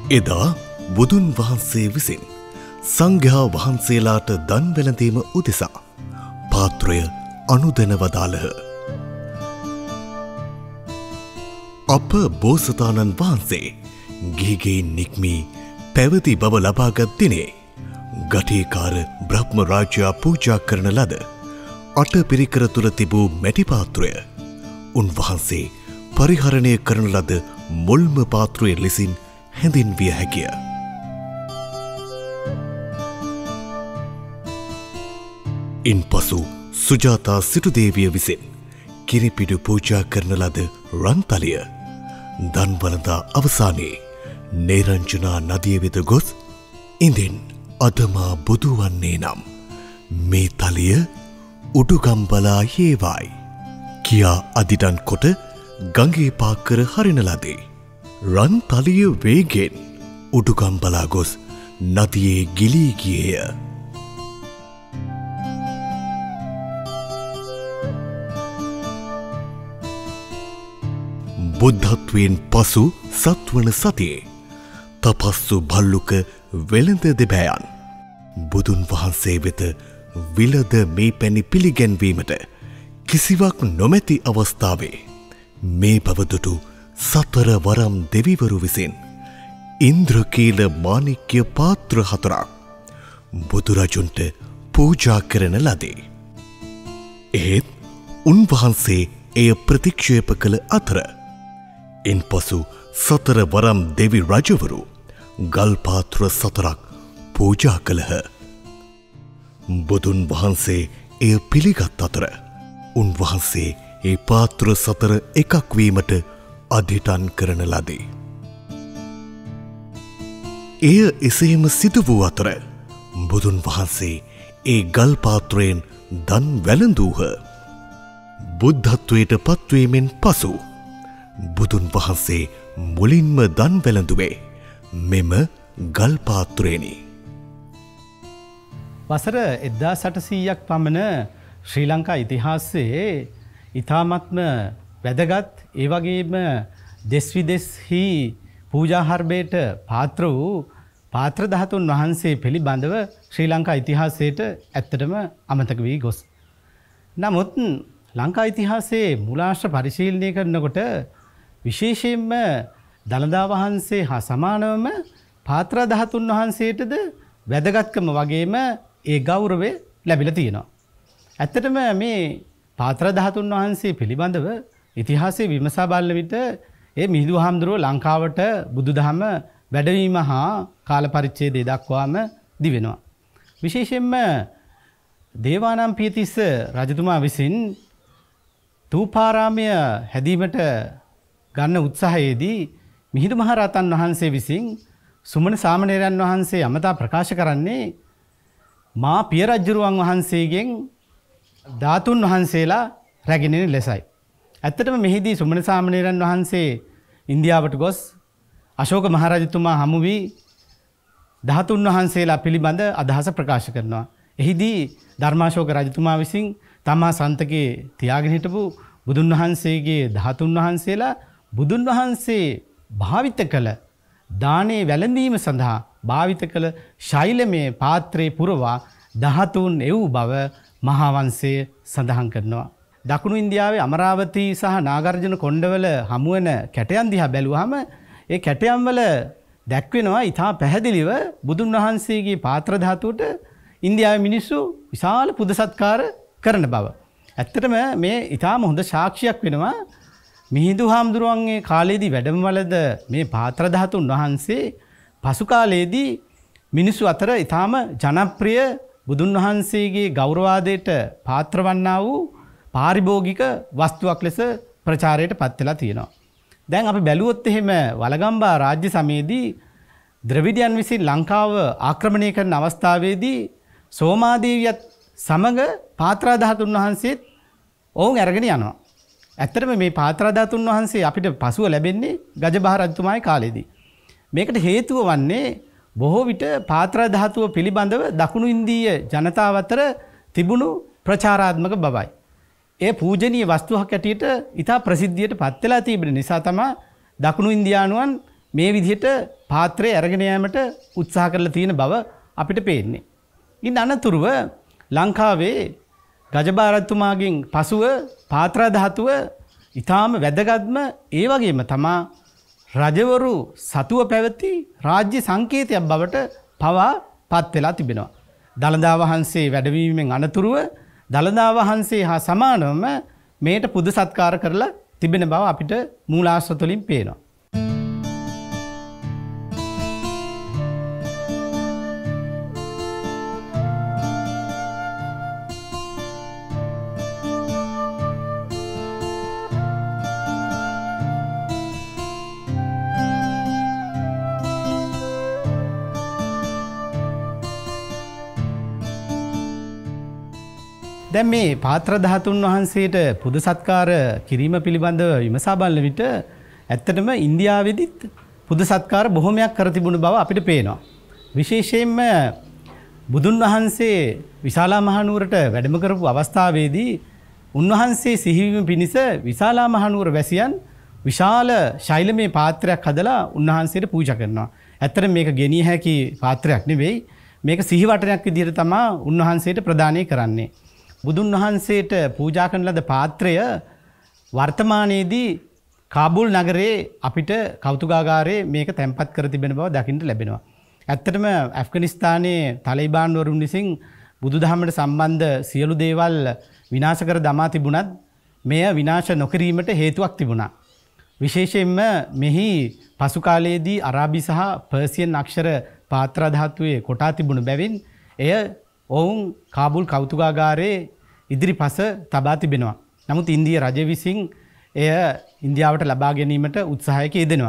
එදා බුදුන් වහන්සේ විසින් සංඝයා වහන්සේලාට දන් වැළඳීම උදෙසා පාත්‍රය අනුදැන වදාළහ. අප බෝසතාණන් වහන්සේ ගිහිගෙයින් නික්මී පැවති බව ලබාගත් දිනේ ගටේකාර බ්‍රහ්ම රාජයා පූජා කරන ලද අට පිරිකර තුළ තිබූ මැටි පාත්‍රය උන්වහන්සේ පරිහරණය කරන ලද මුල්ම පාත්‍රය ලෙසින් හැඳින්විය හැකිය. ඉන්පසු සුජාතා සිටුදේවිය විසින් කිරිපිඩු පූජා කරන ලද රන්තලිය දන්වළඳා අවසානයේ නේරංජනා නදිය වෙත ගොස් ඉඳින් අදමා බුදු වන්නේ නම් මේ තලිය උඩුගම්බලා හේවායි කියා අදිටන් කොට ගඟේ පාකර හරින ලදේ. රන්තලිය වේගෙන් උඩුගම්බලා ගොස් නදියේ ගිලී ගියේය. බුද්ධත්වයෙන් පසු සත්වන සතියේ තපස්සු භල්ලුක වෙළඳ දෙබෑයන් බුදුන් වහන්සේ වෙත විලද මේ පැණි පිළිගැන්වීමට කිසිවක් නොමැති අවස්ථාවේ මේ බවදුටු සතර වරම් දෙවිවරු විසින් ඉන්ද්‍රකීල මාණික්‍ය පාත්‍ර 4ක් බුදුරජුන්ට පූජා කරන ලදේ. එහෙත් උන්වහන්සේ එය ප්‍රතික්ෂේප කළ අතර ඉන්පසු සතර වරම් දෙවි රජවරු ගල් පාත්‍ර 4ක් පූජා කළහ. බුදුන් වහන්සේ එය පිළිගත් අතර උන්වහන්සේ ඒ පාත්‍ර 4 එකක් වීමට අධිටන් කරන ලදී. එය එසේම සිදු වූ අතර බුදුන් වහන්සේ ඒ ගල් පාත්‍රයෙන් දන් වැළඳූහ. බුද්ධත්වයට පත්වීමෙන් පසු බුදුන් වහන්සේ මුලින්ම දන් වැළඳුවේ මෙම ගල් පාත්‍රයෙනි. වසර 1800ක් පමණ ශ්‍රී ලංකා ඉතිහාසයේ ඉතාමත්ම වැදගත් ඒ වගේම දෙස් විදෙස්හි පූජාහර්බයට පාත්‍ර වූ පාත්‍ර ධාතුන් වහන්සේ පිළිබඳව ශ්‍රී ලංකා ඉතිහාසයට ඇත්තටම අමතක වී ගොස්. නමුත් ලංකා ඉතිහාසයේ මූලාශ්‍ර පරිශීලනය කරනකොට විශේෂයෙන්ම දළදා වහන්සේ හා සමානවම පාත්‍ර ධාතුන් වහන්සේටද වැදගත්කම වගේම ඒ ගෞරවය ලැබිලා තියෙනවා. ඇත්තටම මේ පාත්‍ර ධාතුන් වහන්සේ පිළිබඳව ඉතිහාසයේ විමසා බලන විට ඒ මිහිඳු හාමුදුරුවෝ ලංකාවට බුදුදහම වැඩවීම හා කාල පරිච්ඡේදය දක්වාම දිවෙනවා. විශේෂයෙන්ම දේවානම්පියතිස්ස රජතුමා විසින් ථූපාරාමය හැදීමට ගන්න උත්සාහයේදී මිහිඳු මහ රහතන් වහන්සේ විසින් සුමන සාමණේරයන් වහන්සේ අමතා ප්‍රකාශ කරන්නේ මා පිය රජුරුවන් වහන්සේගෙන් ධාතුන් වහන්සේලා රැගෙනෙන ලෙසයි. ඇත්තටම මෙහිදී සුමන සාමණේරයන් වහන්සේ ඉන්දියාවට ගොස් අශෝක මහරජතුමා හමු වී ධාතුන් වහන්සේලා පිළිබඳ අදහස ප්‍රකාශ කරනවා. එහිදී ධර්මාශෝක රජතුමා විසින් තමා සන්තකේ තියාගෙන හිටපු බුදුන් වහන්සේගේ ධාතුන් වහන්සේලා බුදුන් වහන්සේ භාවිත කළ දානේ වැළඳීම සඳහා භාවිත කළ ශෛලමය පාත්‍රයේ පුරවා ධාතුන් එව් බව මහාවංශය සඳහන් කරනවා. දකුණු ඉන්දියාවේ අමරාවති සහ නාගර්ජුන කොණ්ඩවල හමුවන කැටයන් දිහා බැලුවහම ඒ කැටයන් වල දැක්වෙනවා ඉතා පැහැදිලිව බුදුන් වහන්සේගේ පාත්‍ර ධාතුවට ඉන්දියාවේ මිනිස්සු විශාල පුද සත්කාර කරන බව. ඇත්තටම මේ ඉතාම හොඳ සාක්ෂියක් වෙනවා මිහිඳු හාමුදුරුවන්ගේ කාලයේදී වැඩමවලද මේ පාත්‍ර ධාතුන් වහන්සේ පසු කාලයේදී මිනිස්සු අතර ඉතාම ජනප්‍රිය බුදුන් වහන්සේගේ ගෞරවාදයට පාත්‍ර වන්නා වූ පාරිභෝගික වස්තුවක් ලෙස ප්‍රචාරයට පත් වෙලා තියෙනවා. දැන් අපි බැලුවොත් එහෙම වලගම්බා රාජ්‍ය සමයේදී ද්‍රවිඩයන් විසින් ලංකාව ආක්‍රමණය කරන අවස්ථාවේදී සෝමාදේවියත් සමග පාත්‍ර ධාතුන් වහන්සේත් ඔවුන් අරගෙන යනවා. ඇත්තටම මේ පාත්‍ර ධාතුන් වහන්සේ අපිට පසුව ලැබෙන්නේ ගජබහ රජතුමාගේ කාලේදී. මේකට හේතුව වන්නේ බොහෝ විට පාත්‍ර ධාතුව පිළිබඳව දකුණු ඉන්දීය ජනතාව අතර තිබුණු ප්‍රචාරාත්මක බවයි. ඒ පූජනීය වස්තුවක් ඇටියට ඉතා ප්‍රසිද්ධියට පත් වෙලා තිබෙන නිසා තමයි දකුණු ඉන්දියානුවන් මේ විදිහට පාත්‍රය අරගෙන යාමට උත්සාහ කරලා තියෙන බව අපිට පේන්නේ. ඉන් අනතුරුව ලංකාවේ ගජබාරතුමාගෙන් පසුව පාත්‍ර ධාතුව ඊටාම වැදගත්ම ඒ වගේම තමා රජවරු සතුව පැවති රාජ්‍ය සංකේතයක් බවට පවා පත් වෙලා තිබෙනවා. දළදා වහන්සේ වැඩවීමෙන් අනතුරුව දළදා වහන්සේ හා සමානවම මේට පුද සත්කාර කරලා තිබෙන බව අපිට මූලාශ්‍ර තුළින් පේනවා. දැන් මේ පාත්‍ර ධාතුන් වහන්සේට පුද සත්කාර කිරීම පිළිබඳව විමසා බලන විට ඇත්තටම ඉන්දියාවේදීත් පුද සත්කාර බොහොමයක් කර තිබුණු බව අපිට පේනවා. විශේෂයෙන්ම බුදුන් වහන්සේ විශාලා මහනුවරට වැඩම කරපු අවස්ථාවේදී උන්වහන්සේ සිහිවීම පිණිස විශාලා මහනුවර වැසියන් විශාල ශෛලමය පාත්‍රයක් හදලා උන්වහන්සේට පූජා කරනවා. ඇත්තටම මේක ගෙනිය හැකි පාත්‍රයක් නෙවෙයි. මේක සිහිවටනයක් විදිහට තමයි උන්වහන්සේට ප්‍රදානය කරන්නේ. බුදුන් වහන්සේට පූජා කරන ලද පාත්‍රය වර්තමානයේදී කාබුල් නගරයේ අපිට කෞතුකාගාරයේ මේක තැන්පත් කර තිබෙන බව දකින්න ලැබෙනවා. ඇත්තටම ඇෆ්ගනිස්තානයේ තාලිබාන්වරුන් විසින් බුදුදහමට සම්බන්ධ සියලු දේවල් විනාශ කර දමා තිබුණත් මෙය විනාශ නොකිරීමට හේතුවක් තිබුණා. විශේෂයෙන්ම මෙහි පසු කාලයේදී අරාබි සහ පර්සියන් අක්ෂර පාත්‍ර ධාතුවේ කොටා තිබුණු බැවින් එය ඔවුන් කාබුල් කෞතුකාගාරයේ ඉදිරිපස තබා තිබෙනවා. නමුත් ඉන්දිය රජය විසින් එය ඉන්දියාවට ලබා ගැනීමට උත්සාහයක යෙදෙනවා.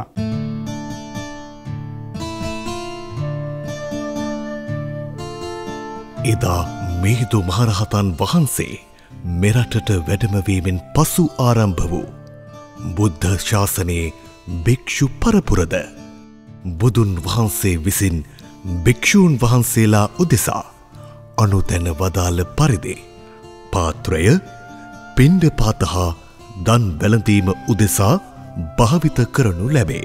එදා මිහිඳු මහරහතන් වහන්සේ මෙරටට වැඩමවීමෙන් පසු ආරම්භ වූ බුද්ධ ශාසනයේ භික්ෂු පරපුරද බුදුන් වහන්සේ විසින් භික්ෂූන් වහන්සේලා උදෙසා අනුතැන වදාළ පරිදි පාත්‍රය පිණ්ඩපාත හා දන් වැළඳීම උදෙසා භාවිත කරනු ලැබේ.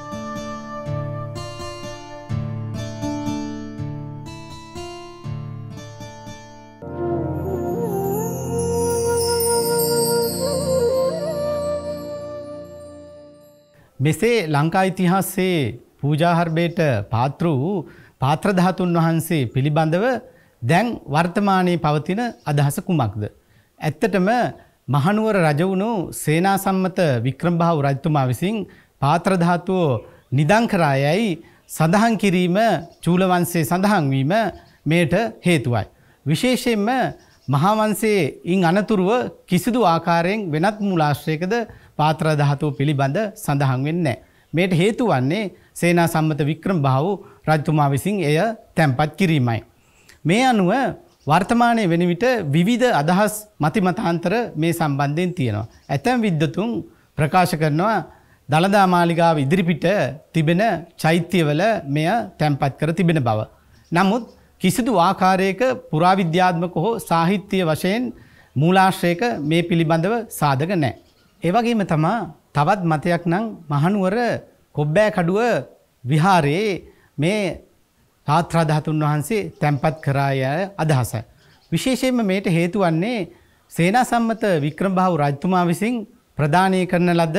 මෙසේ ලංකා ඉතිහාසයේ පූජාහර්බයට පාත්‍ර වූ පාත්‍ර ධාතුන් වහන්සේ පිළිබඳව දැන් වර්තමානයේ පවතින අදහස කුමක්ද? ඇත්තටම මහනුවර රජ වුණු සේනාසම්මත වික්‍රමබාහු රජතුමා විසින් පාත්‍ර ධාතුව නිදන් කරා යයි සඳහන් කිරීම චූල වංශයේ සඳහන් වීම මේට හේතුවයි. විශේෂයෙන්ම මහා වංශයේ ඉන් අනතුරුව කිසිදු ආකාරයෙන් වෙනත් මූලාශ්‍රයකද පාත්‍ර ධාතුව පිළිබඳ සඳහන් වෙන්නේ නැහැ. මේට හේතු වන්නේ සේනාසම්මත වික්‍රමබාහු රජතුමා විසින් එය තැන්පත් කිරීමයි. මේ අනුව වර්තමානයේ වෙන විට විවිධ අදහස් මතිමතාන්තර මේ සම්බන්ධයෙන් තියෙනවා. ඇතැම් විද්වතුන් ප්‍රකාශ කරනවා දළදා මාලිගාව ඉදිරිපිට තිබෙන චෛත්‍යවල මෙය තැන්පත් කර තිබෙන බව. නමුත් කිසිදු ආකාරයක පුරාවිද්‍යාත්මක හෝ සාහිත්‍ය වශයෙන් මූලාශ්‍රයක මේ පිළිබඳව සාධක නැහැ. ඒ වගේම තමයි තවත් මතයක් නම් මහනුවර කොබ්බෑ කඩුව විහාරයේ මේ පාත්‍ර ධාතුන් වහන්සේ තැන්පත් කරා යන අදහසයි. විශේෂයෙන්ම මේට හේතු වන්නේ සේනාසම්මත වික්‍රමබාහු රජතුමා විසින් ප්‍රදානය කරන ලද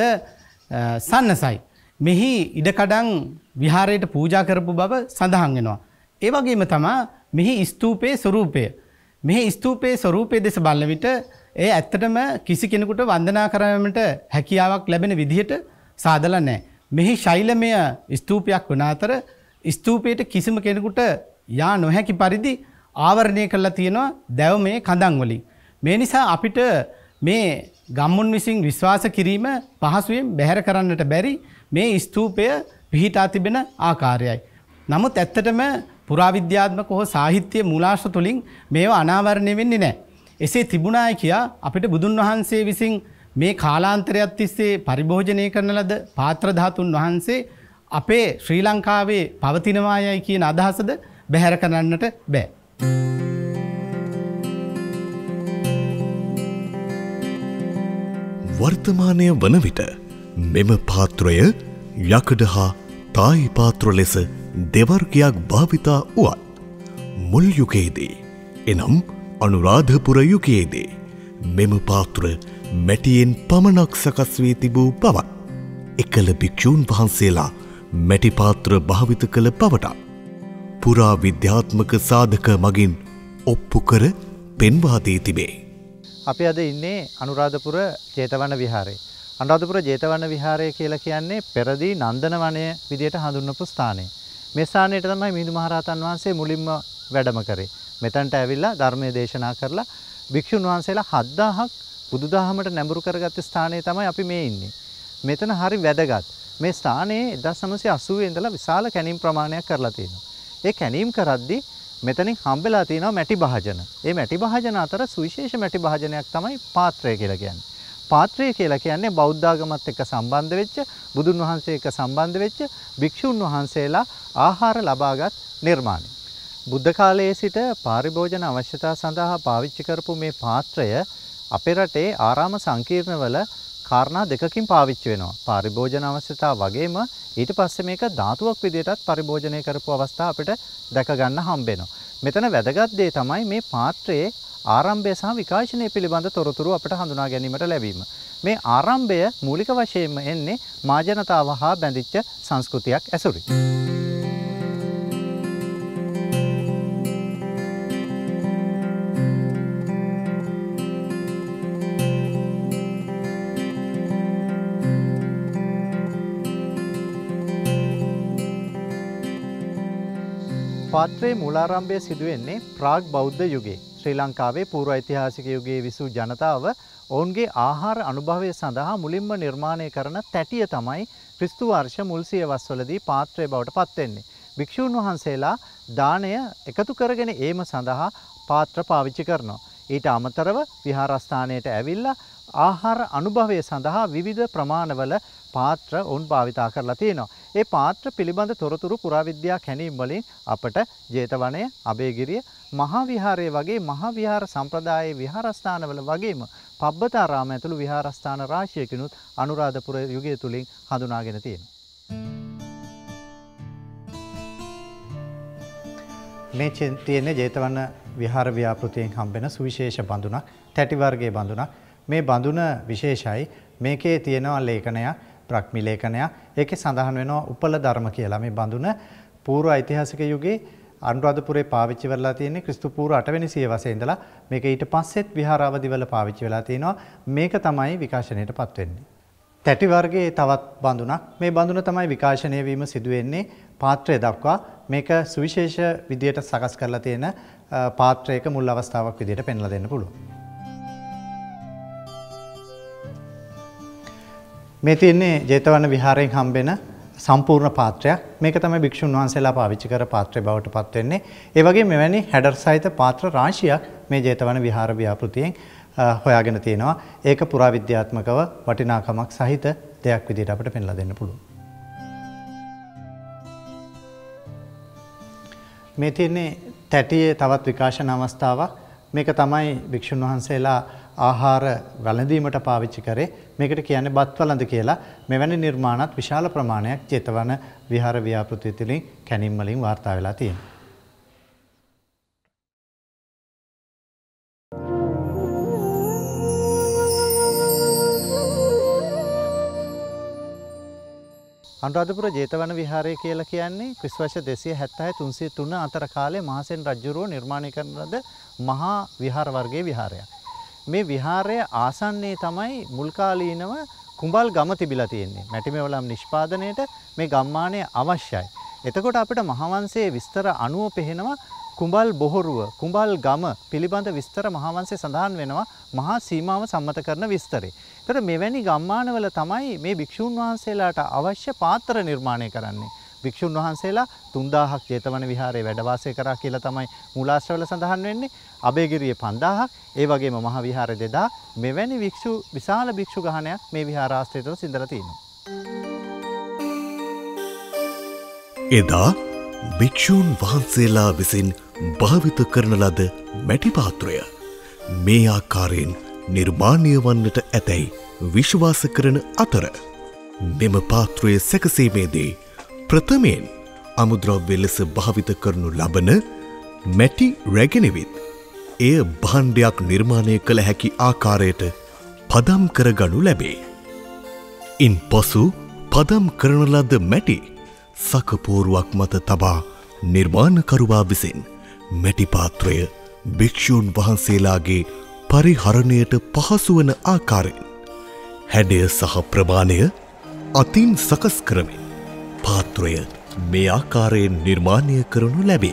සන්නසයි. මෙහි ඉඩකඩම් විහාරයට පූජා කරපු බව සඳහන් වෙනවා. ඒ වගේම තමයි මෙහි ස්තූපයේ ස්වරූපය. මෙහි ස්තූපයේ ස්වරූපයේ දෙස බලන විට ඒ ඇත්තටම කිසි කෙනෙකුට වන්දනා කරන්නට හැකියාවක් ලැබෙන විදිහට සාදලා නැහැ. මෙහි ශෛලමය ස්තූපයක් වන අතර ස්තූපයට කිසිම කෙනෙකුට යා නොහැකි පරිදි ආවරණය කරලා තියෙනවා දැවමේ කඳන් වලින්. මේ නිසා අපිට මේ ගම්මුන් විසින් විශ්වාස කිරීම පහසුවෙන් බැහැර කරන්නට බැරි මේ ස්තූපය පිහිටා තිබෙන ආකාරයයි. නමුත් ඇත්තටම පුරාවිද්‍යාත්මක හෝ සාහිත්‍ය මූලාශ්‍ර තුලින් මේවා අනාවරණය වෙන්නේ නැහැ. එසේ තිබුණායි කියා අපිට බුදුන් වහන්සේ විසින් මේ කාලාන්තරයක් තිස්සේ පරිභෝජනය කරන ලද පාත්‍ර ධාතුන් වහන්සේ අපේ ශ්‍රී ලංකාවේ පවතිනවායයි කියන අදහසද බැහැර කරන්නට බෑ. වර්තමානය වන විට මෙම පාත්‍රය යකඩ හා තායි පාත්‍ර ලෙස දෙවර්ගයක් භාවිතා වුවත් මුල් යුගයේදී එනම් අනුරාධපුර යුගයේදී මෙම පාත්‍ර මැටියෙන් පමණක් සකස් වී තිබූ බවත් එකල භික්ෂූන් වහන්සේලා මැටි පාත්‍ර භාවිත කළ බවට පුරා විද්‍යාත්මක සාධක මගින් ඔප්පු කර පෙන්වා දී තිබේ. අපි අද ඉන්නේ අනුරාධපුර ජේතවන විහාරයේ. අනුරාධපුර ජේතවන විහාරය කියලා කියන්නේ පෙරදී නන්දන වනය විදියට හඳුන්වපු ස්ථානය. මේ ස්ථානයට තමයි මිහිඳු මහරහතන් වහන්සේ මුලින්ම වැඩම කරේ. මෙතනට ඇවිල්ලා ධර්මයේ දේශනා කරලා භික්ෂුන් වහන්සේලා 7000ක් බුදුදහමට නැඹුරු කරගත්ත ස්ථානයේ තමයි අපි මේ ඉන්නේ. මෙතන හරි වැදගත්. මේ ස්ථානයේ 1980 ඉඳලා විශාල කැණීම් ප්‍රමාණයක් කරලා තියෙනවා. ඒ කැණීම් කරද්දී මෙතනින් හම්බෙලා තියෙනවා මැටි භාජන. මේ මැටි භාජන අතර සුවිශේෂ මැටි භාජනයක් තමයි පාත්‍රය කියලා කියන්නේ. පාත්‍රය කියලා කියන්නේ බෞද්ධ ආගමත් එක්ක සම්බන්ධ වෙච්ච, බුදුන් වහන්සේ එක්ක සම්බන්ධ වෙච්ච භික්ෂුන් වහන්සේලා ආහාර ලබාගත් නිර්මාණය. බුද්ධ කාලයේ සිට පාරිභෝජන අවශ්‍යතා සඳහා පාවිච්චි කරපු මේ පාත්‍රය අපේ රටේ ආරාම සංකීර්ණවල කාරණා දෙකකින් පාවිච්චි වෙනවා. පාරිභෝජන අවශ්‍යතා වගේම ඊට පස්සේ මේක ධාතුවක් විදිහටත් පරිභෝජනය කරපු අවස්ථා අපිට දැක ගන්න හම්බ වෙනවා. මෙතන වැදගත් දේ තමයි මේ පාත්‍රයේ ආරම්භය සහ විකාශනය පිළිබඳ තොරතුරු අපිට හඳුනා ගැනීමට ලැබීම. මේ ආරම්භය මූලික වශයෙන්ම එන්නේ මාජනතාව හා බැඳිච්ච සංස්කෘතියක් ඇසුරින්. පාත්‍රයේ මූලාරම්භය සිදු වෙන්නේ ප්‍රාග් බෞද්ධ යුගයේ. ශ්‍රී ලංකාවේ පූර්ව ඓතිහාසික යුගයේ විසූ ජනතාව ඔවුන්ගේ ආහාර අනුභවය සඳහා මුලින්ම නිර්මාණය කරන තැටිය තමයි ක්‍රිස්තු වර්ෂ මුල් සියවස්වලදී පාත්‍රය බවට පත් වෙන්නේ. භික්ෂූන් වහන්සේලා දාණය එකතු කරගෙන ඒම සඳහා පාත්‍ර පාවිච්චි කරනවා. ඊට අමතරව විහාරස්ථානයට ඇවිල්ලා ආහාර අනුභවය සඳහා විවිධ ප්‍රමාණවල පාත්‍ර ඔවුන් භාවිතා කරලා තියෙනවා. ඒ පාත්‍ර පිළිබඳ තොරතුරු පුරාවිද්‍යා කැණීම් වලින් අපට ජේතවනය, අබේගිරිය, මහා විහාරය වගේ මහා විහාර සම්ප්‍රදායේ විහාරස්ථානවල වගේම පබ්බතාරාම ඇතුළු විහාරස්ථාන රාශියකිනුත් අනුරාධපුර යුගය තුලින් හඳුනාගෙන තියෙනවා. මේ තියෙන්නේ ජේතවන විහාර ව්‍යාපෘතියෙන් හම්බෙන සුවිශේෂ බඳුනක්, තැටි වර්ගයේ බඳුනක්. මේ බඳුන විශේෂයි. මේකේ තියෙනවා ලේඛනයක්, ප්‍රක්‍මි ලේඛනයක්. ඒකේ සඳහන් වෙනවා උපල ධර්ම කියලා. මේ බඳුන පූර්ව ඓතිහාසික යුගයේ අනුරාධපුරේ පාවිච්චි වෙලා තියෙන්නේ ක්‍රිස්තු පූර්ව 8 වෙනි සියවසේ ඉඳලා. මේක ඊට පස්සෙත් විහාර අවදිවල පාවිච්චි වෙලා තිනවා. මේක තමයි විකාශනයටපත් වෙන්නේ. තැටි වර්ගයේ තවත් බඳුනක්. මේ බඳුන තමයි විකාශනය වීම සිදු වෙන්නේ පාත්‍රය දක්වා. මේක සුවිශේෂ විදියට සකස් කරලා තියෙන පාත්‍රයක මුල් අවස්ථාවක් විදියට පෙන්ලා දෙන්න පුළුවන්. මේ තියෙන්නේ ජේතවන විහාරයෙන් හම්බෙන සම්පූර්ණ පාත්‍රයක්. මේක තමයි භික්ෂුන් වහන්සේලා පාවිච්චි කර පාත්‍රය බවට පත් වෙන්නේ. ඒ වගේ මෙවැනි හැඩර් සහිත පාත්‍ර රාශියක් මේ ජේතවන විහාර ව්‍යාපෘතියෙන් හොයාගෙන තියෙනවා. ඒක පුරාවිද්‍යාත්මකව වටිනාකමක් සහිත දෙයක් විදිහට අපිට පෙන්ලා දෙන්න පුළුවන්. මේ තියෙන්නේ තැටියේ තවත් විකාශන අවස්ථාවක්. මේක තමයි භික්ෂුන් වහන්සේලා ආහාර වළඳීමට පාවිච්චි කරේ. මේකට කියන්නේ බත් වළඳ කියලා. මෙවැනි නිර්මාණات විශාල ප්‍රමාණයක් ජේතවන විහාර ව්‍යාපෘතිය තුළින් කැණීම් වලින් වාර්තා වෙලා තියෙනවා. අනුරාධපුර ජේතවන විහාරය කියලා කියන්නේ ක්‍රිස්තුවර්ෂ 276 303 අතර කාලේ මහසෙන් රජුරෝ නිර්මාණය කරන ලද මහා විහාර වර්ගයේ විහාරයක්. මේ විහාරය ආසන්නයේ තමයි මුල් කාලීනව කුඹල් ගම තිබිලා තියෙන්නේ. මැටිමෙවලම් නිෂ්පාදනයේට මේ ගම්මානය අවශ්‍යයි. එතකොට අපිට මහාවංශයේ විස්තර අනුව පෙහෙනවා කුඹල් බොහොරුව, කුඹල් ගම පිළිබඳ විස්තර මහාවංශයේ සඳහන් වෙනවා මහා සීමාව සම්මත කරන විස්තරේ. ඒතර මෙවැනි ගම්මානවල තමයි මේ භික්ෂුන් වහන්සේලාට අවශ්‍ය පාත්‍ර නිර්මාණය කරන්නේ. භික්ෂුන් වහන්සේලා 3000ක් ජේතවන විහාරයේ වැඩ වාසය කරා කියලා තමයි මූලාශ්‍රවල සඳහන් වෙන්නේ. අබේගිරියේ 5000ක්, ඒ වගේම මහා විහාර 2000. මෙවැනි විශාල භික්ෂු ගහණයක් මේ විහාරාශ්‍රය තුළ සිඳලා තියෙනවා. එදා භික්ෂූන් වහන්සේලා විසින් භාවිත කරන ලද මැටි පාත්‍රය මේ ආකාරයෙන් නිර්මාණය වන්නට ඇතැයි විශ්වාස කරන අතර මෙම පාත්‍රය සැකසීමේදී ප්‍රථමයෙන් අමුද්‍රව්‍ය ලෙස භාවිත කරනු ලබන මැටි රැගෙනවිත් එය භාණ්ඩයක් නිර්මාණය කළ හැකි ආකාරයට පදම් කරගනු ලැබේ. ඉන් පසු පදම් කරන ලද මැටි සකපෝරුවක් මත තබා නිර්මාණකරුවා විසින් මැටි පාත්‍රය භික්ෂූන් වහන්සේලාගේ පරිහරණයට පහසු වන ආකාරයෙන් හැඩය සහ ප්‍රමාණය අතින් සකස් කරමින් පාත්‍රය මේ ආකාරයෙන් නිර්මාණය කරනු ලැබේ.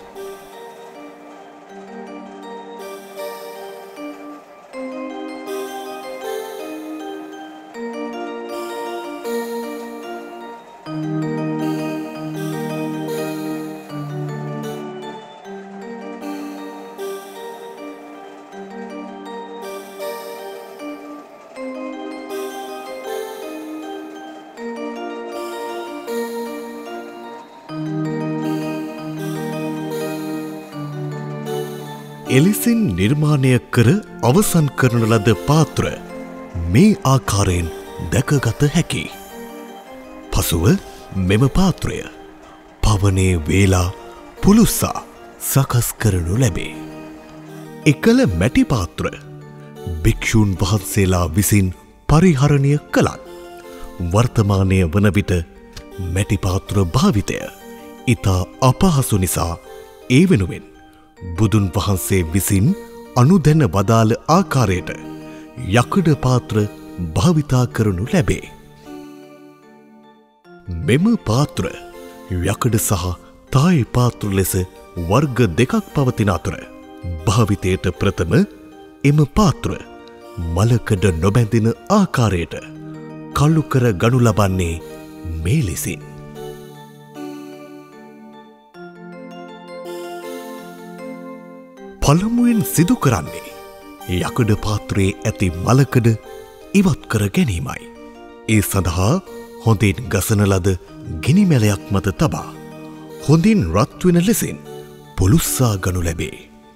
එලෙසින් නිර්මාණය කර අවසන් කරන ලද පාත්‍ර මේ ආකාරයෙන් දැකගත හැකි. පසුව මෙම පාත්‍රය පවනේ වේලා පුළුස්සා සකස් කරනු ලැබේ. එකල මැටි පාත්‍ර භික්ෂූන් වහන්සේලා විසින් පරිහරණය කළත් වර්තමානය වන විට මැටි පාත්‍ර භාවිතය ඉතා අපහසු නිසා ඒ වෙනුවෙන් බුදුන් වහන්සේ විසින් අනුදැන වදාළ ආකාරයට යකඩ පාත්‍ර භාවිතා කරනු ලැබේ. මෙම පාත්‍ර යකඩ සහ තායි පාත්‍ර ලෙස වර්ග දෙකක් පවතින අතර භාවිතයට ප්‍රථම එම පාත්‍ර මලකඩ නොබැඳෙන ආකාරයට කළු කර ගනු ලබන්නේ මේ ලෙසින්. පළමුවෙන් සිදු කරන්නේ යකඩ පාත්‍රයේ ඇති මලකඩ ඉවත් කර ගැනීමයි. ඒ සඳහා හොඳින් ගසන ලද ගිනි මැලයක් මත තබා හොඳින් රත් වෙන ලෙසින් පුළුස්සා ගනු ලැබේ.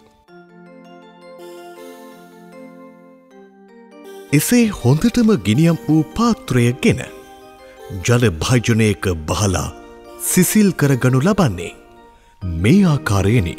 එසේ හොඳටම ගිනියම් වූ පාත්‍රය ගෙන ජල භාජනයක බහලා සිසිල් කරගනු ලබන්නේ මේ ආකාරයෙනි.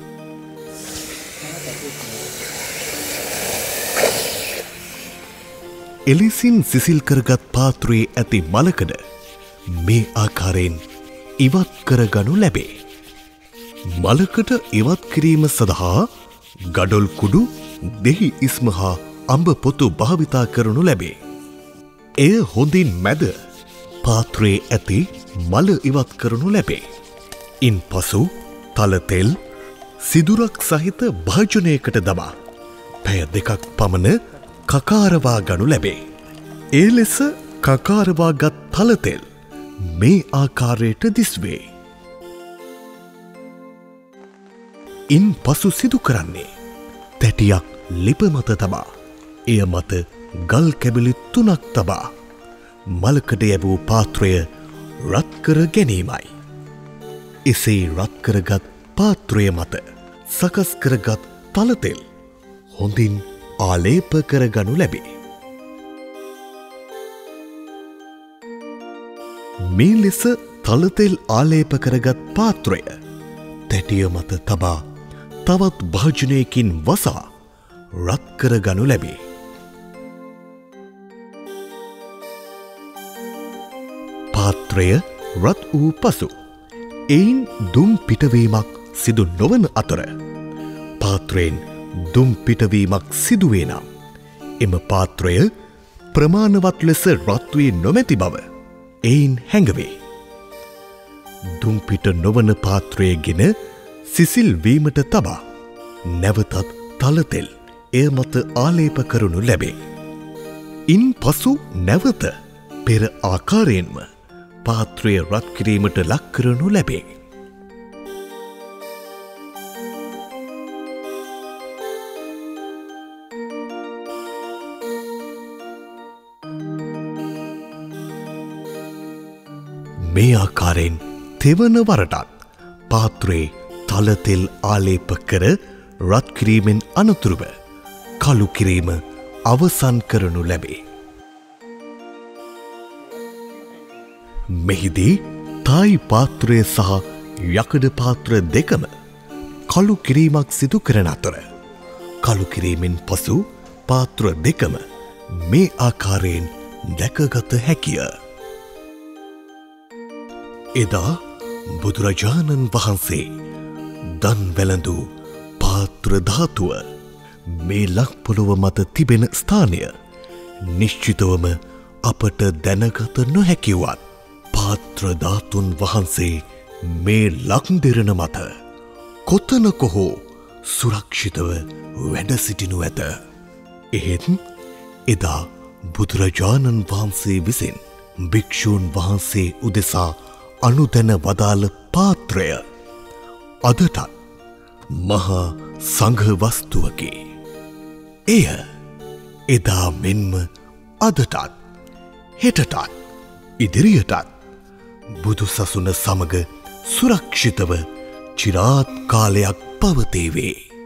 එලෙසින් සිසිල් කරගත් පාත්‍රයේ ඇති මලකඩ මේ ආකාරයෙන් ඉවත් කරගනු ලැබේ. මලකඩ ඉවත් කිරීම සඳහා ගඩොල් කුඩු, දෙහි ඉස්ම හා අඹ පොතු භාවිතා කරනු ලැබේ. එය හොඳින් මැද පාත්‍රයේ ඇති මල ඉවත් කරනු ලැබේ. ඉන් පසු තලතෙල් සිදුරක් සහිත භාජනයකට දමා පැය 2ක් පමණ කකාරවා ගනු ලැබේ. ඒ ලෙස කකාරවාගත් තලතෙල් මේ ආකාරයට දිස්වේ. ඉන් පසු සිදු කරන්නේ තැටියක් ලිප මත තබා එය මත ගල් කැබලි 3ක් තබා මලකඩ යැවූ පාත්‍රය රත් කර ගැනීමයි. එසේ රත් කරගත් පාත්‍රය මත සකස් කරගත් තලතෙල් හොඳින් ආලේප කරගනු ලැබේ. මේ ලෙස තලතෙල් ආලේප කරගත් පාත්‍රය තැටිය මත තබා තවත් භාජනයකින් වසා රත් කරගනු ලැබේ. පාත්‍රය රත් වූ පසු එයින් දුම් පිටවීමක් සිදු නොවන අතර පාත්‍රයෙන් දුම් පිටවීමක් සිදුවේ නම් එම පාත්‍රය ප්‍රමාණවත් ලෙස රත් වී නොමැති බව එයින් හැඟවේ. දුම් පිට නොවන පාත්‍රය ගෙන සිසිල් වීමට තබා නැවතත් තලතෙල් එය මත ආලේප කරනු ලැබේ. ඉන් පසු නැවත පෙර ආකාරයෙන්ම පාත්‍රය රත් කිරීමට ලක් කරනු ලැබේ. මේ ආකාරයෙන් තෙවන වරටත් පාත්‍රයේ තලතෙල් ආලේප කර රත් කිරීමෙන් අනතුරුව කළු කිරීම අවසන් කරනු ලැබේ. මෙහිදී තායි පාත්‍රය සහ යකඩ පාත්‍ර දෙකම කළු කිරීමක් සිදු කරන අතර කළු කිරීමෙන් පසු පාත්‍ර දෙකම මේ ආකාරයෙන් දැකගත හැකිය. එදා බුදුරජාණන් වහන්සේ දන් වැළඳු පාත්‍ර ධාතුව මේ ලක්පොළොව මත තිබෙන ස්ථානය නිශ්චිතවම අපට දැනගත නොහැකිවත් පාත්‍ර ධාතුන් වහන්සේ මේ ලක්දෙරණ මත කොතනක හෝ සුරක්ෂිතව වැඩ සිටිනු ඇත. එහෙත් එදා බුදුරජාණන් වහන්සේ විසින් භික්ෂූන් වහන්සේ උදෙසා අනුදැන වදාළ පාත්‍රය අදටත් මහා සංඝවස්තුවකි. එය එදා මෙන්ම අදටත් හෙටටත් ඉදිරියටත් බුදු සසුන සමග සුරක්ෂිතව චිරාත් කාලයක් පවතේවේ.